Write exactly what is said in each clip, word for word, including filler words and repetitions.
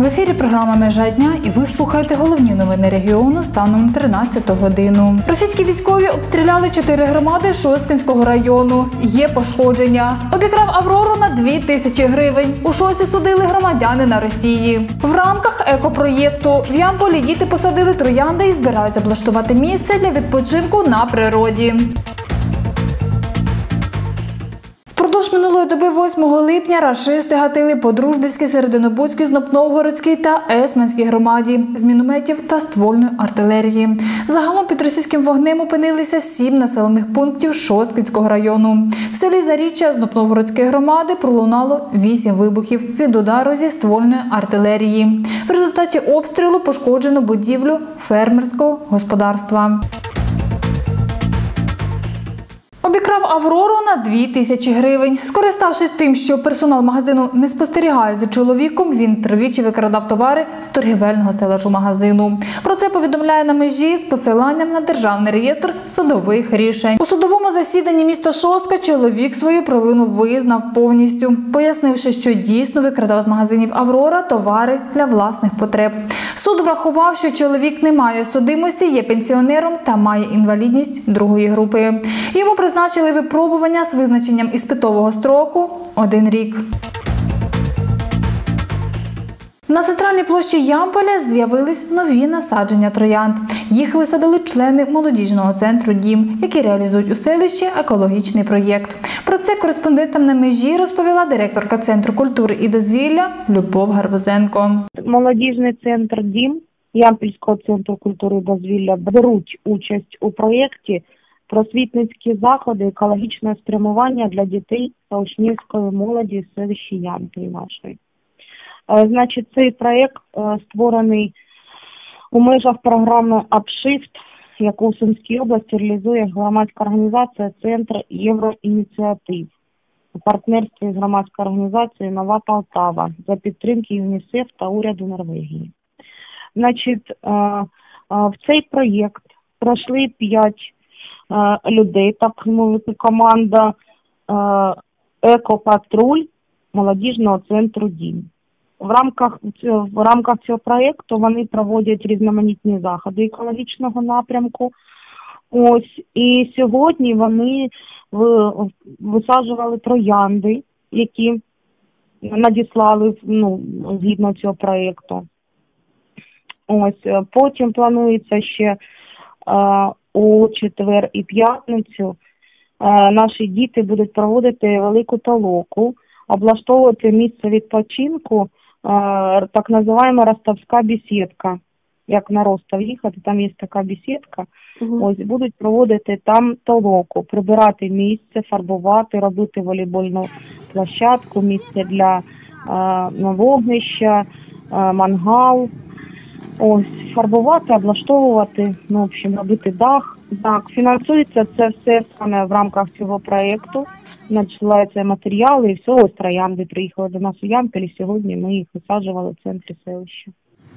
ефірі програма «Межа дня» і ви слухаєте головні новини регіону станом на тринадцяту годину. Російські військові обстріляли чотири громади Шосткинського району. Є пошкодження. Обікрав «Аврору» на дві тисячі гривень. У Шості судили громадянина Росії. В рамках екопроєкту в Ямполі діти посадили троянди і збираються облаштувати місце для відпочинку на природі. Впродовж минулої доби восьмого липня рашисти гатили по Дружбівській, Серединобудській, Знопновгородській та Есменській громаді з мінометів та ствольної артилерії. Загалом під російським вогнем опинилися сім населених пунктів Шосткинського району. В селі Заріччя Знопновгородської громади пролунало вісім вибухів від удару зі ствольної артилерії. В результаті обстрілу пошкоджено будівлю фермерського господарства. Обікрав «Аврору» на дві тисячі гривень. Скориставшись тим, що персонал магазину не спостерігає за чоловіком, він тричі викрадав товари з торгівельного стелажу магазину. Про це повідомляє «На межі» з посиланням на Державний реєстр судових рішень. У судовому засіданні міста Шостка чоловік свою провину визнав повністю, пояснивши, що дійсно викрадав з магазинів «Аврора» товари для власних потреб. Суд врахував, що чоловік не має судимості, є пенсіонером та має інвалідність другої групи. Йому призначили випробування з визначенням іспитового строку – один рік. На центральній площі Ямполя з'явились нові насадження троянд. Їх висадили члени молодіжного центру «Дім», які реалізують у селищі екологічний проєкт. Про це кореспондентам «На межі» розповіла директорка Центру культури і дозвілля Любов Гарбузенко. Молодіжний центр «Дім» Ямпільського центру культури і дозвілля беруть участь у проєкті «Просвітницькі заходи екологічного спрямування для дітей та учнівської молоді в селищі Ямпіль нашої». Значить, цей проєкт створений у межах програми «Апшифт», яку в Сумській області реалізує громадська організація «Центр Євроініціатив» у партнерстві з громадською організацією «Нова Полтава» за підтримки ЮНІСЕФ та уряду Норвегії. Значить, в цей проєкт пройшли п'ять людей, так мовити, команда «Екопатруль» молодіжного центру «Дім». В рамках, в рамках цього проєкту вони проводять різноманітні заходи екологічного напрямку. Ось, і сьогодні вони висаджували троянди, які надіслали, ну, згідно цього проєкту. Ось, потім планується ще е, у четвер і п'ятницю е, наші діти будуть проводити велику толоку, облаштовувати місце відпочинку, так називаємо Ростовська бесідка. Як на Ростов їхати, там є така бесідка. Угу. Ось, будуть проводити там толоку, прибирати місце, фарбувати, робити волейбольну площадку, місце для е, вогнища, е, мангал. Ось, фарбувати, облаштовувати, ну, в общем, робити дах. Так, фінансується це все саме в рамках цього проєкту. Надсилаються матеріали і все. Ось троянди приїхали до нас у Ямпіль, сьогодні ми їх висаджували в центрі селища.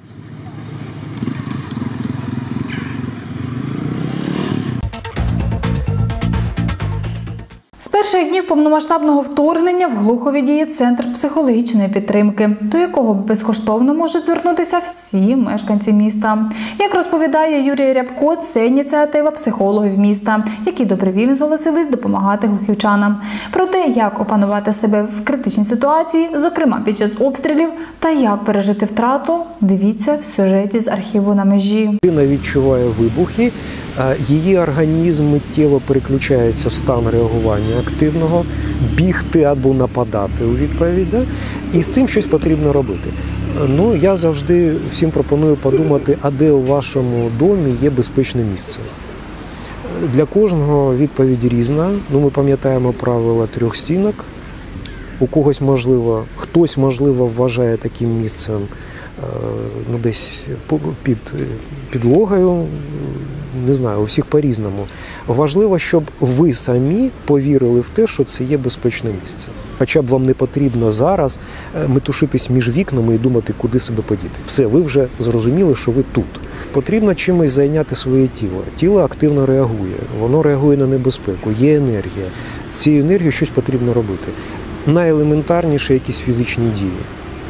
З перших днів повномасштабного вторгнення в Глухові діє Центр психологічної підтримки, до якого безкоштовно можуть звернутися всі мешканці міста. Як розповідає Юрій Рябко, це ініціатива психологів міста, які добровільно зголосились допомагати глухівчанам. Про те, як опанувати себе в критичній ситуації, зокрема під час обстрілів, та як пережити втрату, дивіться в сюжеті з архіву «На межі». Людина відчуває вибухи, її організм миттєво переключається в стан реагування активного, бігти або нападати у відповідь, да? І з цим щось потрібно робити. Ну, я завжди всім пропоную подумати, а де у вашому домі є безпечне місце. Для кожного відповідь різна. Ну, ми пам'ятаємо правила трьох стінок. У когось, можливо, хтось, можливо, вважає таким місцем ну, десь під підлогою, не знаю, у всіх по-різному. Важливо, щоб ви самі повірили в те, що це є безпечне місце. Хоча б вам не потрібно зараз метушитись між вікнами і думати, куди себе подіти. Все, ви вже зрозуміли, що ви тут. Потрібно чимось зайняти своє тіло. Тіло активно реагує, воно реагує на небезпеку, є енергія. З цією енергією щось потрібно робити. Найелементарніше якісь фізичні дії.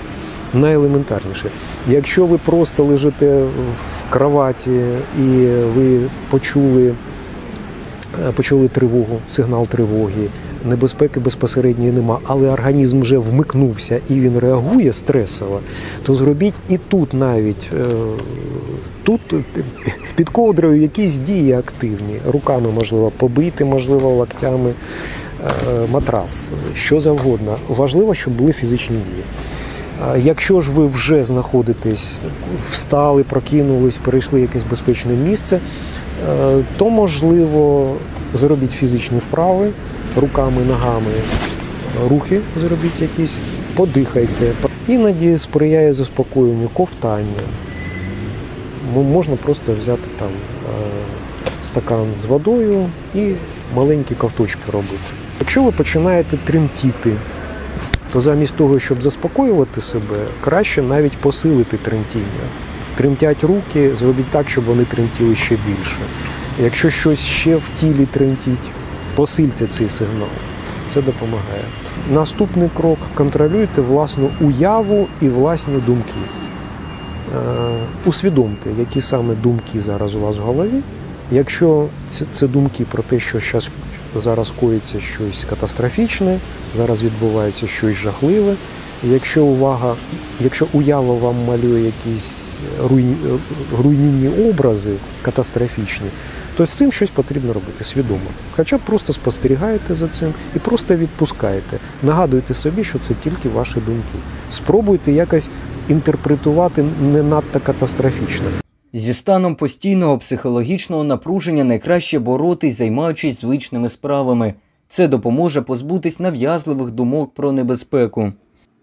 найелементарніше. Якщо ви просто лежите в кроваті і ви почули, почули тривогу, сигнал тривоги, небезпеки безпосередньої нема, але організм вже вмикнувся і він реагує стресово, то зробіть і тут навіть, тут під ковдрою якісь дії активні. Руками, можливо, побити, можливо, локтями матрас, що завгодно. Важливо, щоб були фізичні дії. Якщо ж ви вже знаходитесь, встали, прокинулись, перейшли в якесь безпечне місце, то, можливо, зробіть фізичні вправи, руками, ногами, рухи зробіть якісь, подихайте. Іноді сприяє заспокоєнню ковтання. Можна просто взяти там стакан з водою і маленькі ковточки робити. Якщо ви починаєте тремтіти, то замість того, щоб заспокоювати себе, краще навіть посилити тремтіння. Тремтять руки, зробіть так, щоб вони тремтіли ще більше. Якщо щось ще в тілі тремтить, посильте цей сигнал. Це допомагає. Наступний крок – контролюйте власну уяву і власні думки. Е, усвідомте, які саме думки зараз у вас в голові. Якщо це, це думки про те, що зараз, зараз коїться щось катастрофічне, зараз відбувається щось жахливе, якщо увага, якщо уява вам малює якісь руйні, руйнівні образи катастрофічні, то з цим щось потрібно робити свідомо. Хоча б просто спостерігаєте за цим і просто відпускаєте. Нагадуйте собі, що це тільки ваші думки. Спробуйте якось інтерпретувати не надто катастрофічно. Зі станом постійного психологічного напруження найкраще боротись, займаючись звичними справами. Це допоможе позбутись нав'язливих думок про небезпеку.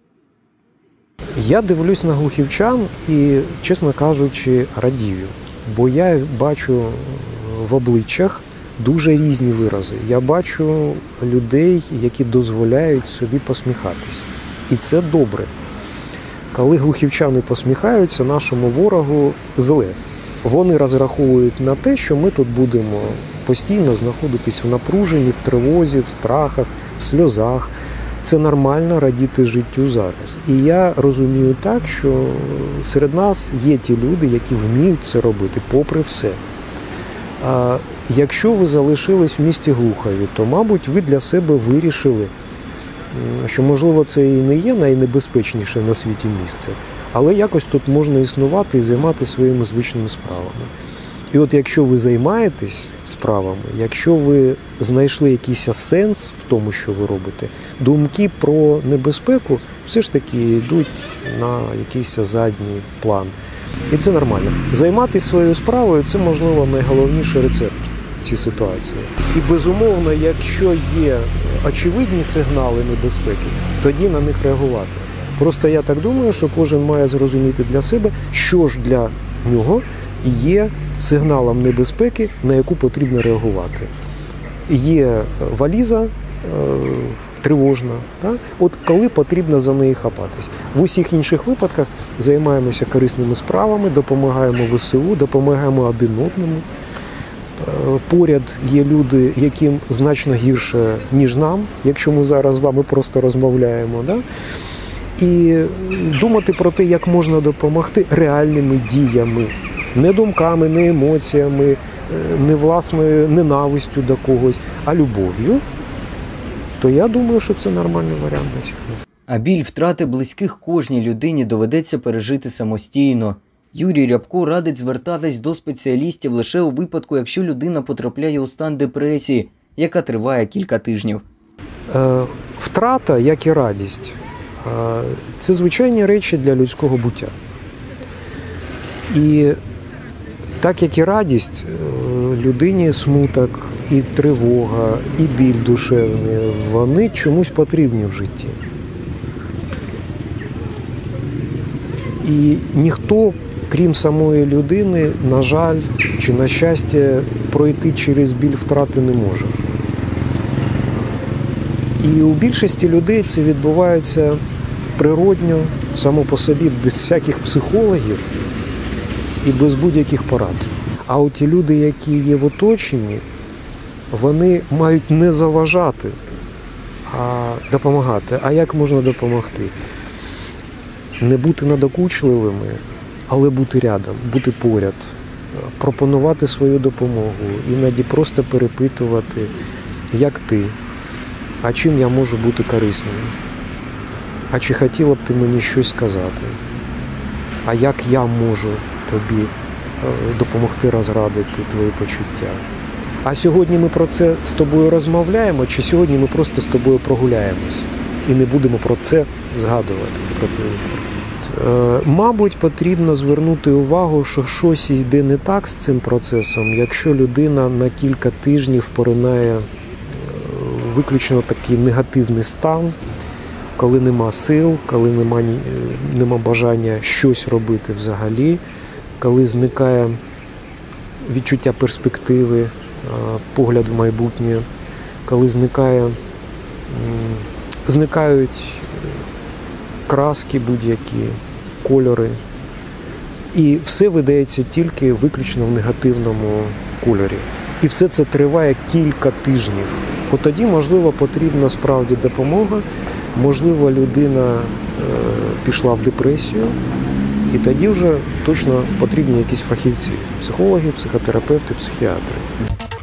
Я дивлюсь на глухівчан і, чесно кажучи, радію. Бо я бачу в обличчях дуже різні вирази. Я бачу людей, які дозволяють собі посміхатися. І це добре. Коли глухівчани посміхаються, нашому ворогу зле. Вони розраховують на те, що ми тут будемо постійно знаходитись в напруженні, в тривозі, в страхах, в сльозах. Це нормально радіти життю зараз. І я розумію так, що серед нас є ті люди, які вміють це робити, попри все. А якщо ви залишились в місті Глухові, то, мабуть, ви для себе вирішили, що, можливо, це і не є найнебезпечніше на світі місце, але якось тут можна існувати і займатися своїми звичними справами. І от якщо ви займаєтесь справами, якщо ви знайшли якийсь сенс в тому, що ви робите, думки про небезпеку все ж таки йдуть на якийсь задній план. І це нормально. Займатися своєю справою – це, можливо, найголовніший рецепт в цій ситуації. І, безумовно, якщо є очевидні сигнали небезпеки, тоді на них реагувати. Просто я так думаю, що кожен має зрозуміти для себе, що ж для нього є сигналом небезпеки, на яку потрібно реагувати. Є валіза е, тривожна, так? От коли потрібно за неї хапатись. В усіх інших випадках займаємося корисними справами, допомагаємо ве се у, допомагаємо один одному. Е, поряд є люди, яким значно гірше, ніж нам, якщо ми зараз з вами просто розмовляємо. Да? І думати про те, як можна допомогти реальними діями. Не думками, не емоціями, не власною ненавистю до когось, а любов'ю, то я думаю, що це нормальний варіант для всіх. А біль втрати близьких кожній людині доведеться пережити самостійно. Юрій Рябко радить звертатись до спеціалістів лише у випадку, якщо людина потрапляє у стан депресії, яка триває кілька тижнів. Е, втрата, як і радість, е, це звичайні речі для людського буття. І так як і радість, людині смуток, і тривога, і біль душевний, вони чомусь потрібні в житті. І ніхто, крім самої людини, на жаль, чи на щастя, пройти через біль втрати не може. І у більшості людей це відбувається природньо, само по собі, без всяких психологів і без будь-яких порад. А от ті люди, які є в оточенні, вони мають не заважати, а допомагати. А як можна допомогти? Не бути надокучливими, але бути рядом, бути поряд, пропонувати свою допомогу, іноді просто перепитувати, як ти, а чим я можу бути корисним, а чи хотіла б ти мені щось сказати, а як я можу тобі допомогти розрадити твої почуття. А сьогодні ми про це з тобою розмовляємо, чи сьогодні ми просто з тобою прогуляємось і не будемо про це згадувати. Про те. Мабуть, потрібно звернути увагу, що щось йде не так з цим процесом, якщо людина на кілька тижнів поринає виключно такий негативний стан, коли нема сил, коли нема, нема бажання щось робити взагалі, коли зникає відчуття перспективи, погляд в майбутнє, коли зникає, зникають краски будь-які, кольори. І все видається тільки виключно в негативному кольорі. І все це триває кілька тижнів. От тоді, можливо, потрібна справді допомога, можливо, людина е, пішла в депресію, і тоді вже точно потрібні якісь фахівці – психологи, психотерапевти, психіатри.